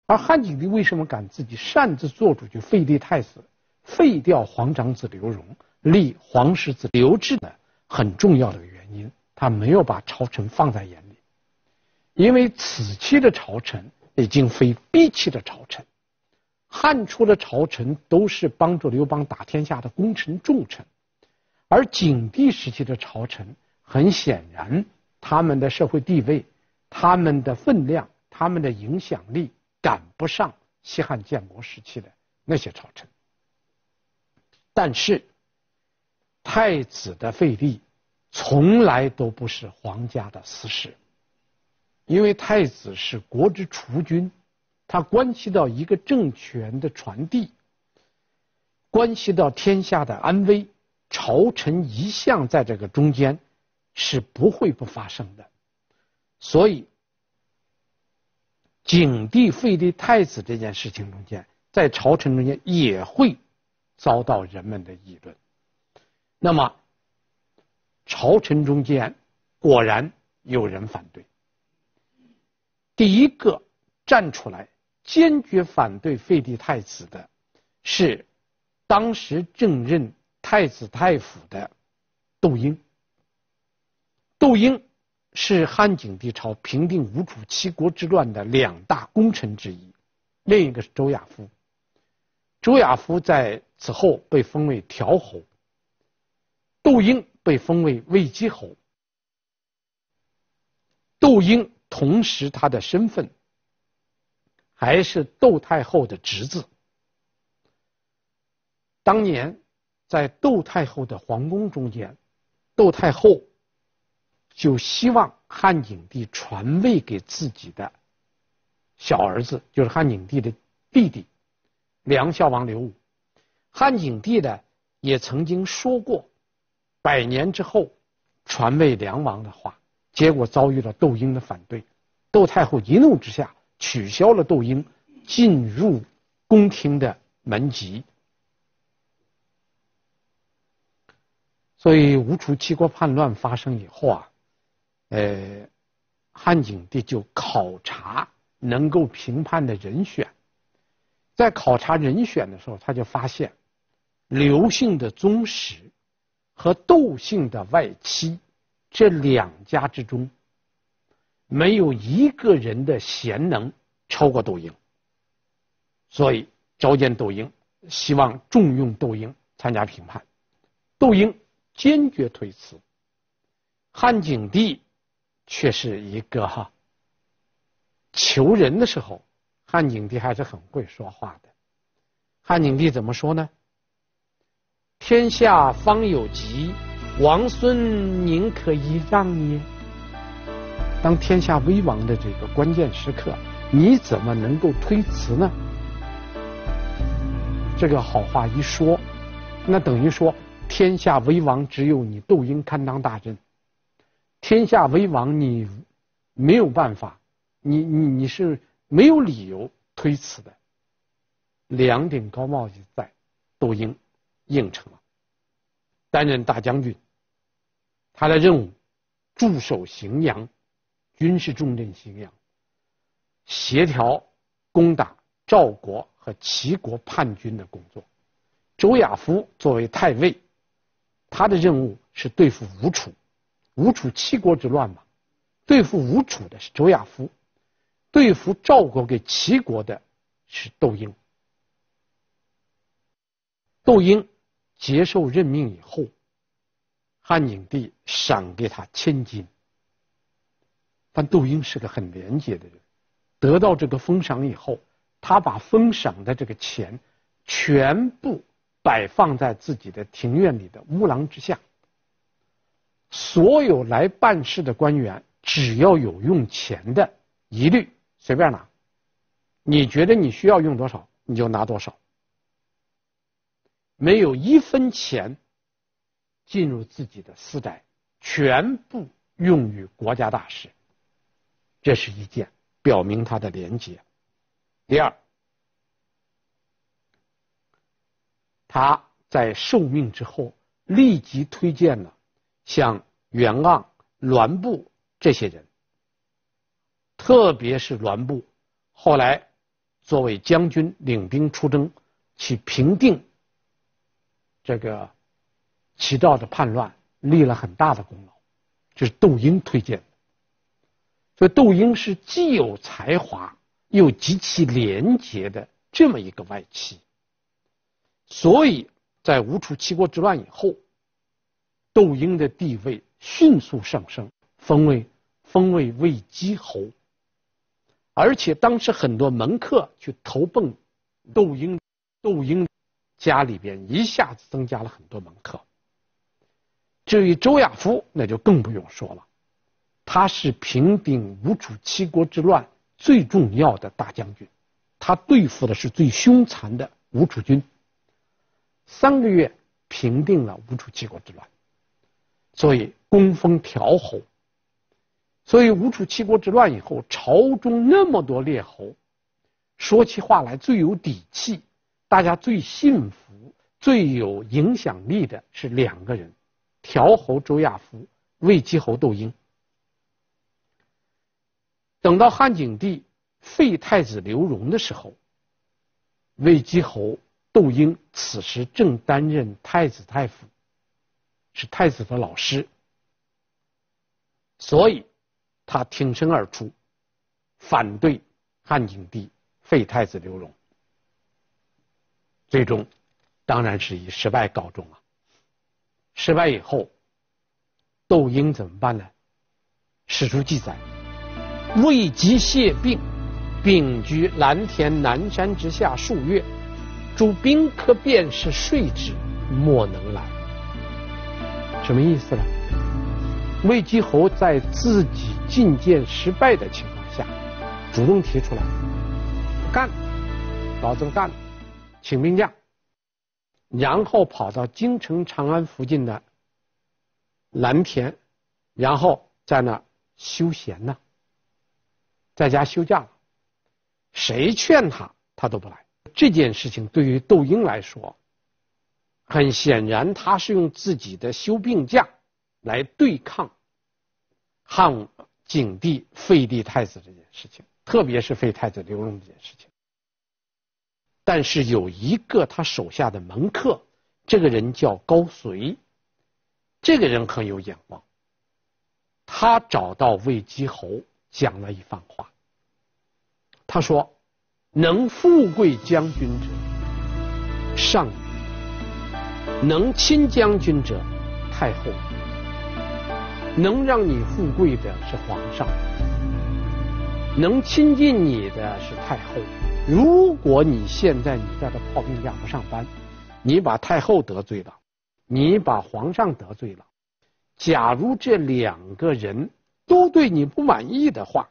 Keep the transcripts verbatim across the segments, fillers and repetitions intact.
而汉景帝为什么敢自己擅自做主去废立太子，废掉皇长子刘荣，立皇室子刘志的很重要的原因，他没有把朝臣放在眼里，因为此期的朝臣已经非逼期的朝臣，汉初的朝臣都是帮助刘邦打天下的功臣重臣，而景帝时期的朝臣很显然他们的社会地位、他们的分量、他们的影响力赶不上西汉建国时期的那些朝臣。但是太子的废立从来都不是皇家的私事，因为太子是国之储君，它关系到一个政权的传递，关系到天下的安危，朝臣一向在这个中间是不会不发生的。所以景帝废立太子这件事情中间，在朝臣中间也会遭到人们的议论。那么朝臣中间果然有人反对。第一个站出来坚决反对废立太子的是当时正任太子太傅的窦婴。窦婴是汉景帝朝平定吴楚七国之乱的两大功臣之一，另一个是周亚夫。周亚夫在此后被封为条侯，窦婴被封为卫姬侯。窦婴同时他的身份还是窦太后的侄子。当年在窦太后的皇宫中间，窦太后就希望汉景帝传位给自己的小儿子，就是汉景帝的弟弟梁孝王刘武。汉景帝呢也曾经说过百年之后传位梁王的话，结果遭遇了窦婴的反对。窦太后一怒之下取消了窦婴进入宫廷的门籍。所以吴楚七国叛乱发生以后啊，呃，汉景帝就考察能够评判的人选。在考察人选的时候，他就发现刘姓的宗室和窦姓的外戚这两家之中，没有一个人的贤能超过窦婴，所以召见窦婴，希望重用窦婴参加评判。窦婴坚决推辞。汉景帝却是一个哈求人的时候，汉景帝还是很会说话的。汉景帝怎么说呢？天下方有疾，王孙宁可以让耶？当天下危亡的这个关键时刻，你怎么能够推辞呢？这个好话一说，那等于说天下危亡只有你窦婴堪当大任，天下危亡你没有办法，你你你是没有理由推辞的。两顶高帽子在，窦婴应承了，担任大将军。他的任务驻守荥阳，军事重镇荥阳，协调攻打赵国和齐国叛军的工作。周亚夫作为太尉，他的任务是对付吴楚，吴楚七国之乱嘛，对付吴楚的是周亚夫，对付赵国给齐国的是窦婴。窦婴接受任命以后，汉景帝赏给他千金。但窦婴是个很廉洁的人，得到这个封赏以后，他把封赏的这个钱全部摆放在自己的庭院里的屋廊之下。所有来办事的官员，只要有用钱的，一律随便拿，你觉得你需要用多少你就拿多少，没有一分钱进入自己的私宅，全部用于国家大事。这是一件表明他的廉洁。第二，他在受命之后立即推荐了像袁盎、栾布这些人，特别是栾布后来作为将军领兵出征，去平定这个齐赵的叛乱，立了很大的功劳。这是窦婴推荐的。所以窦婴是既有才华又极其廉洁的这么一个外戚。所以在吴楚七国之乱以后，窦婴的地位迅速上升，封为封为卫姬侯。而且当时很多门客去投奔窦婴，窦婴家里边一下子增加了很多门客。至于周亚夫，那就更不用说了，他是平定吴楚七国之乱最重要的大将军，他对付的是最凶残的吴楚军，三个月平定了吴楚七国之乱，所以功封条侯。所以吴楚七国之乱以后，朝中那么多列侯，说起话来最有底气，大家最信服、最有影响力的是两个人：条侯周亚夫，卫姬侯窦婴。等到汉景帝废太子刘荣的时候，卫姬侯窦婴此时正担任太子太傅，是太子的老师，所以他挺身而出，反对汉景帝废太子刘荣。最终当然是以失败告终了。失败以后，窦婴怎么办呢？史书记载，未及谢病，病居蓝田南山之下数月，诸宾客便是睡之，莫能来。什么意思呢？卫姬侯在自己进谏失败的情况下，主动提出来干，保证干，请兵将，然后跑到京城长安附近的蓝田，然后在那休闲呢，在家休假了。谁劝他，他都不来。这件事情对于窦婴来说，很显然他是用自己的休病假来对抗汉景帝废立太子这件事情，特别是废太子刘荣这件事情。但是有一个他手下的门客，这个人叫高遂，这个人很有眼光，他找到卫姬侯讲了一番话。他说：能富贵将军者上矣，能亲将军者太后，能让你富贵的是皇上，能亲近你的是太后。如果你现在你在这泡病假不上班，你把太后得罪了，你把皇上得罪了，假如这两个人都对你不满意的话，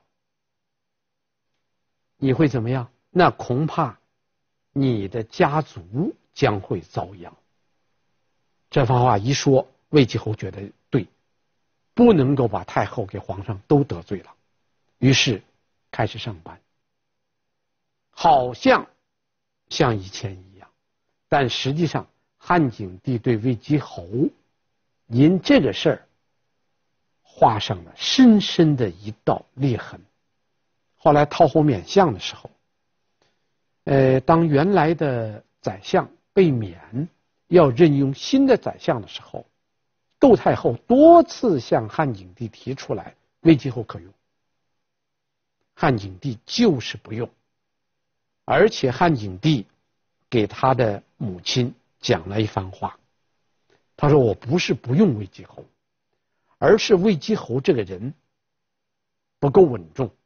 你会怎么样？那恐怕你的家族将会遭殃。这番话一说，卫姬侯觉得对，不能够把太后给皇上都得罪了，于是开始上班，好像像以前一样。但实际上汉景帝对卫姬侯因这个事儿画上了深深的一道裂痕。后来讨侯免相的时候，呃，当原来的宰相被免，要任用新的宰相的时候，窦太后多次向汉景帝提出来卫姬侯可用，汉景帝就是不用。而且汉景帝给他的母亲讲了一番话，他说：我不是不用卫姬侯，而是卫姬侯这个人不够稳重，